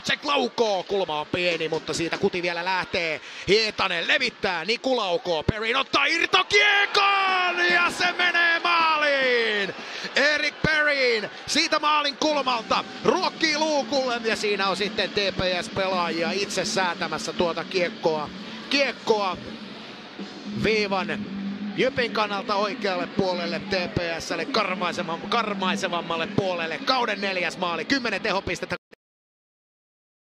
Jacek laukoo, kulma on pieni, mutta siitä kuti vielä lähtee. Hietanen levittää, Niku laukoo, Perrin ottaa irtokiekon ja se menee maaliin! Erik Perrin siitä maalin kulmalta ruokkii luukulle ja siinä on sitten TPS-pelaajia itse säätämässä tuota kiekkoa viivan Jypin kannalta oikealle puolelle, TPS:lle karmaisevammalle puolelle. Kauden 4. maali, 10 tehopistettä.